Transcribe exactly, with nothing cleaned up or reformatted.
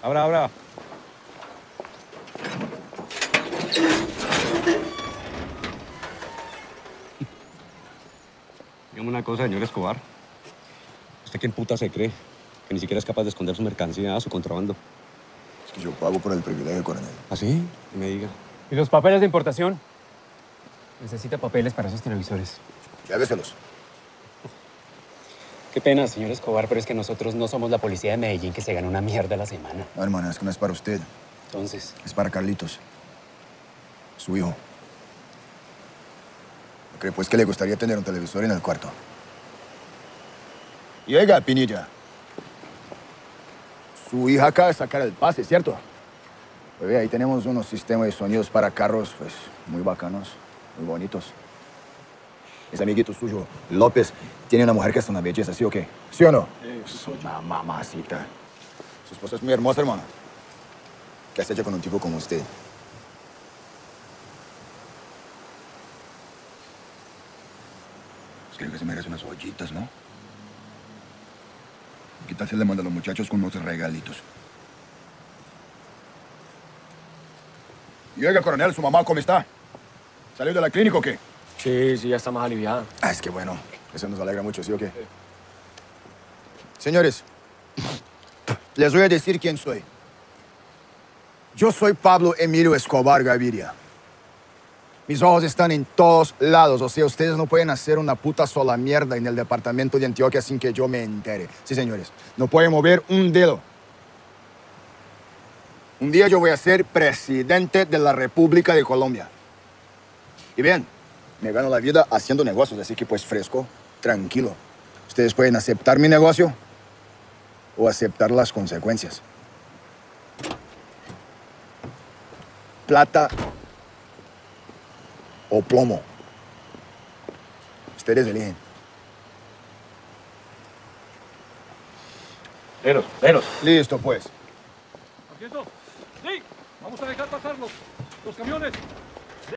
Abra, abra. Dígame una cosa, señor Escobar. ¿Usted quién puta se cree? Que ni siquiera es capaz de esconder su mercancía, su contrabando. Es que yo pago por el privilegio, coronel. ¿Ah, sí? Que me diga. ¿Y los papeles de importación? Necesita papeles para esos televisores. Lléveselos. Qué pena, señor Escobar, pero es que nosotros no somos la policía de Medellín que se gana una mierda a la semana. No, hermano, es que no es para usted. Entonces, Es para Carlitos. Su hijo. ¿No cree pues que le gustaría tener un televisor en el cuarto? Y oiga, Pinilla. Su hija acaba de sacar el pase, ¿cierto? Pues ve, ahí tenemos unos sistemas de sonidos para carros, pues, muy bacanos, muy bonitos. Ese amiguito suyo, López, tiene una mujer que es una belleza, ¿sí o qué? ¿Sí o no? Sí. Es una mamacita. Su esposa es muy hermosa, hermano. ¿Qué has hecho con un tipo como usted? Pues creo que se merece unas ollitas, ¿no? ¿Qué tal si le manda a los muchachos con unos regalitos? Y oiga, coronel, ¿su mamá cómo está? ¿Salió de la clínica o qué? Sí, sí, ya está más aliviada. Ah, es que bueno, eso nos alegra mucho, ¿sí o qué? Sí. Señores, les voy a decir quién soy. Yo soy Pablo Emilio Escobar Gaviria. Mis ojos están en todos lados, o sea, ustedes no pueden hacer una puta sola mierda en el departamento de Antioquia sin que yo me entere. Sí, señores, no pueden mover un dedo. Un día yo voy a ser presidente de la República de Colombia. Y bien, me gano la vida haciendo negocios, así que pues fresco, tranquilo. Ustedes pueden aceptar mi negocio o aceptar las consecuencias. Plata o plomo. Ustedes eligen. Veros, veros. Listo, pues. ¿Sargento? ¡Sí! ¡Vamos a dejar pasar los, los camiones!